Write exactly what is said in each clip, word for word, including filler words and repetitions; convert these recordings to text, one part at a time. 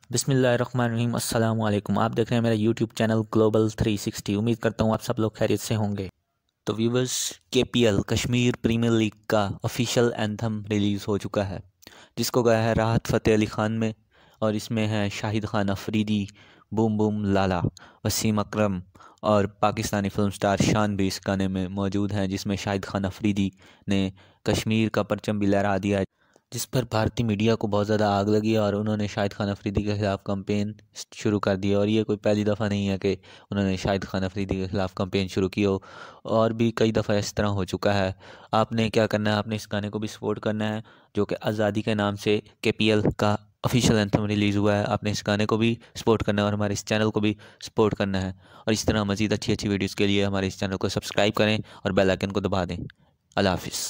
बिस्मिल्लाहिर्रहमानिर्रहीम अस्सलाम वालेकुम। आप देख रहे हैं मेरा YouTube channel global three sixty. उम्मीद करता हूँ आप सब लोग खैरियत से होंगे। तो viewers, K P L Kashmir premier league का ऑफिशियल एंथम रिलीज़ हो चुका है, जिसको गाया है राहत फ़तेह अली ख़ान में, और इसमें है शाहिद खान अफरीदी, बूम बूम लाला, वसीम अकरम और पाकिस्तानी फिल्म स्टार शान भी इस गाने में मौजूद हैं, जिसमें शाहिद खान अफरीदी ने कश्मीर का परचम भी लहरा दिया है, जिस पर भारतीय मीडिया को बहुत ज़्यादा आग लगी और उन्होंने शाहिद खान अफरीदी के ख़िलाफ़ कंपेन शुरू कर दिया। और ये कोई पहली दफ़ा नहीं है कि उन्होंने शाहिद खान अफरीदी के ख़िलाफ़ कंपेन शुरू की हो, और भी कई दफ़ा इस तरह हो चुका है। आपने क्या करना है, आपने इस गाने को भी सपोर्ट करना है, जो कि आज़ादी के नाम से के पी एल का ऑफिशियल एंथम रिलीज़ हुआ है। आपने इस गाने को भी सपोर्ट करना है और हमारे इस चैनल को भी सपोर्ट करना है। और इस तरह मज़ीद अच्छी अच्छी वीडियोज़ के लिए हमारे इस चैनल को सब्सक्राइब करें और बेल आइकन को दबा दें। अल्लाह हाफिज़।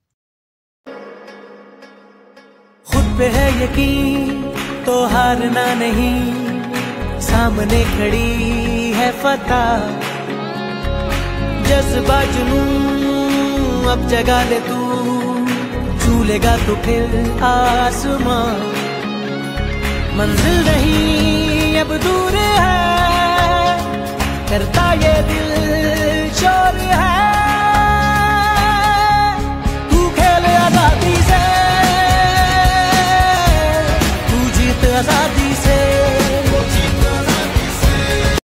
खुद पे है यकीन तो हारना नहीं, सामने खड़ी है फतह। जज्बा जुनून अब जगा ले तू, झूलेगा तो फिर आसमां। मंजिल नहीं